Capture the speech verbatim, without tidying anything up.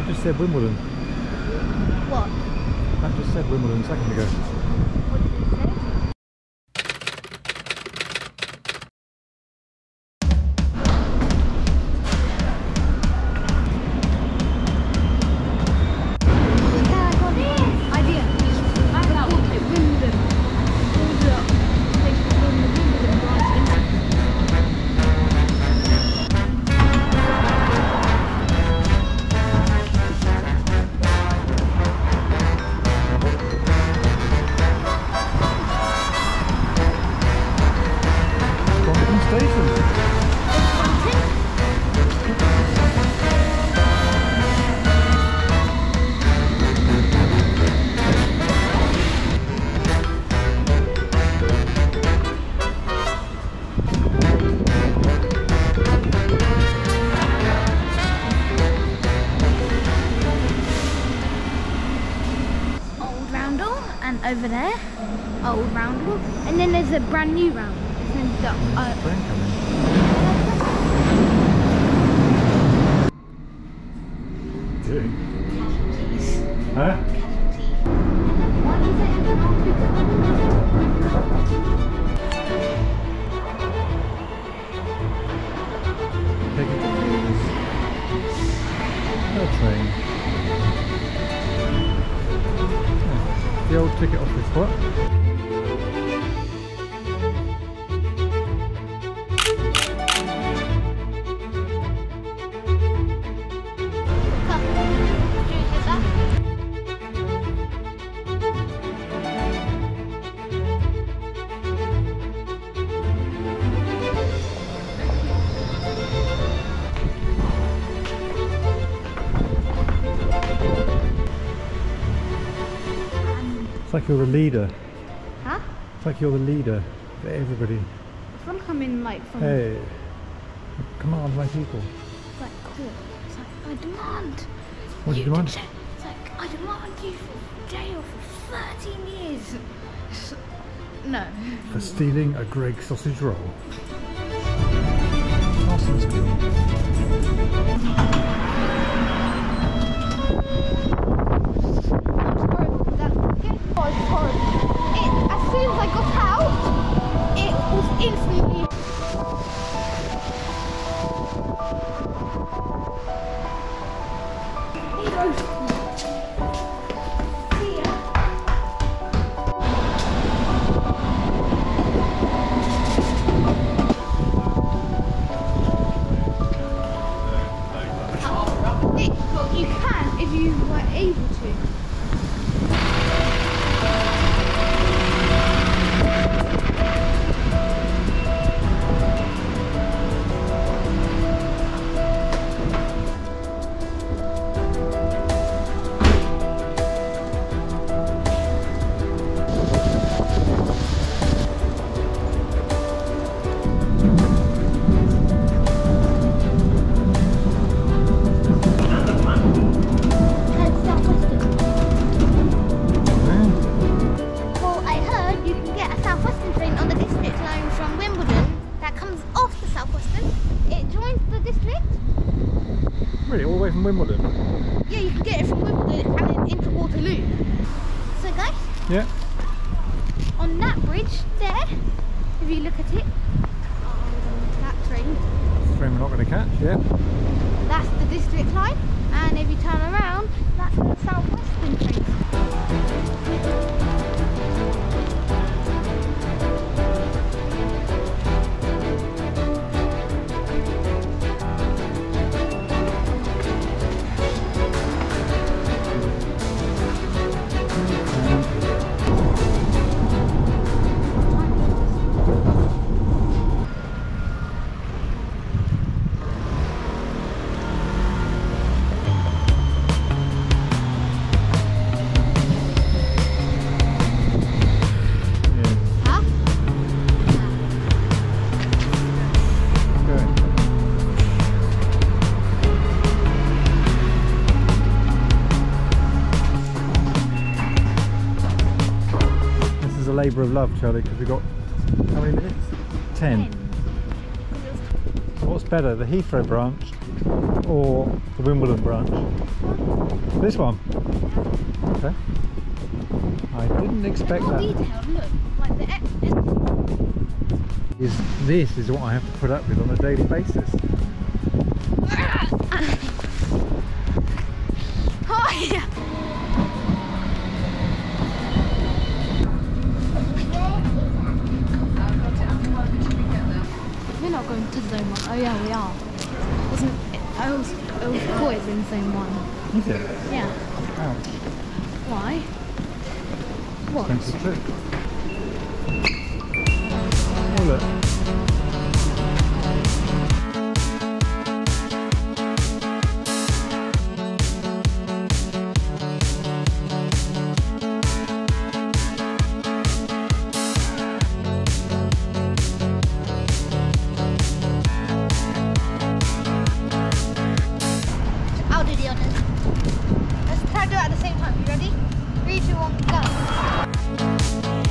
just said Wimbledon. What? That just said Wimbledon a second ago. What did it say? Over there, old roundel, and then there's a brand new roundel. And the, uh, Train coming. Doing? Huh? What is it? Take it to the train. The old ticket office, what? It's like you're the leader. Huh? It's like you're the leader for everybody. It's gonna come in like from. Hey, command my people. It's like cool. It's like I demand. What do you to demand? check- It's like I demand you for jail for thirteen years. No. For stealing a Greg sausage roll. Awesome steal. As soon as I got out, it was instantly. See ya. It, well, you can if you were able to. Really, all the way from Wimbledon? Yeah, you can get it from Wimbledon and then into Waterloo. So guys, Yeah. on that bridge there, if you look at it, on that train, Train we're not going to catch, yeah. that's the district line, and if you turn around, that's the South Western train. Labour of love, Charlie, because we've got how many minutes? Ten. Ten. So what's better, the Heathrow branch or the Wimbledon branch? This one? Okay. I didn't expect More that. detailed, look. Like the X. Is this is what I have to put up with on a daily basis. Hi! We're not going to zone one. Oh yeah, we are. Wasn't it? I was, it was always in zone one. Is it? Yeah. Ouch. Why? What? Expensive trip. Oh look. I'll do the honors. Let's try to do it at the same time. You ready? Three, two, one, go.